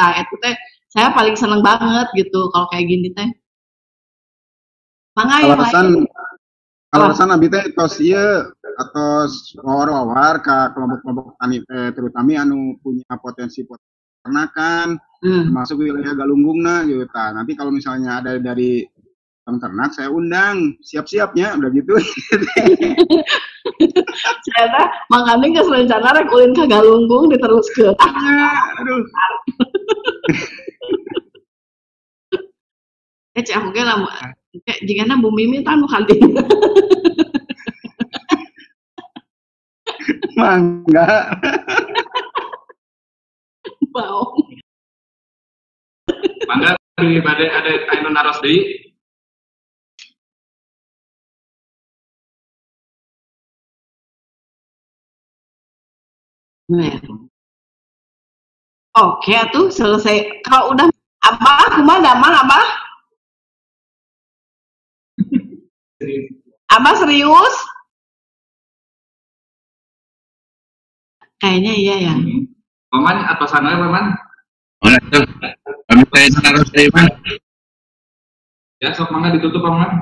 Nah, itu teh saya paling seneng banget gitu kalau kayak gini teh. Mangga yang lain. Alasan abi teh tos ieu atos wawar-wawar ka kelompok-kelompok tani terutama anu punya potensi peternakan termasuk wilayah Galunggungna gitu. Nanti kalau misalnya ada dari ternak saya undang, siap-siapnya udah gitu. Saya makanya geus rencana rek ulin ka Galunggung diteruskeun. Aduh. Cek aku ge lamun jigana Bu Mimi tah nu kantin. Mangga. Mau. Mangga daripada ada anu naros deui. Oke, atuh selesai. Kalau udah Abah, kumaha damang Abah? Abah serius? Kayaknya iya ya. Paman atasan we Paman? Mana tuh? Kami pengen naros dari mana? Ya sok mangga ditutup Paman.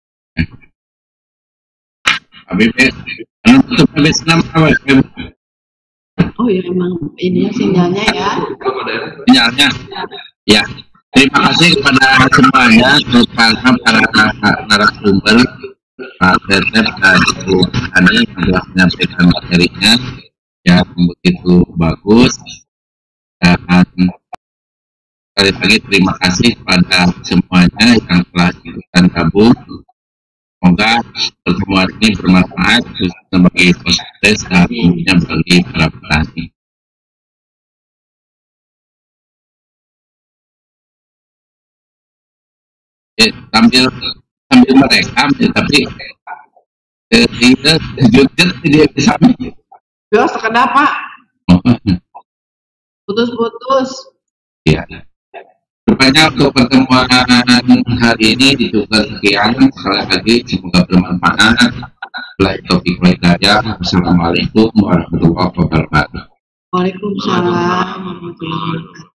Kami pengen tutup habis 6 awal. Oh ya emang ini sinyalnya ya. Sinyalnya. Ya. Terima kasih kepada semuanya, terutama para narasumber, Pak Tetep dan Ibu Ani yang telah menyampaikan materinya yang begitu bagus. Dan sekali lagi terima kasih kepada semuanya yang telah ikutan gabung. Semoga pertemuan ini bermanfaat khususnya bagi peserta dan tentunya bagi para petani. Sambil merekam, tapi tidak bisa. Ya sekedar Pak. Putus-putus. Ya. Rupanya untuk pertemuan hari ini diduga sekian. Sekali lagi semoga bermanfaat. Topik hidayah. Assalamualaikum warahmatullahi wabarakatuh. Waalaikumsalam warahmatullahi wabarakatuh.